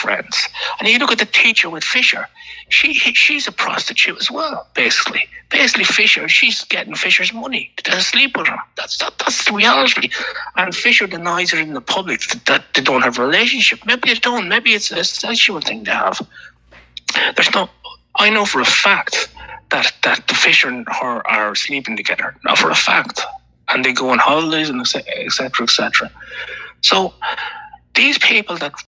friends. And you look at the teacher with Fisher. She's a prostitute as well, basically. Basically, Fisher, she's getting Fisher's money to sleep with her. That's the reality. And Fisher denies it in the public that they don't have a relationship. Maybe they don't. Maybe it's a sexual thing they have. I know for a fact that the Fisher and her are sleeping together. Not for a fact. And they go on holidays and et cetera, et cetera. So these people that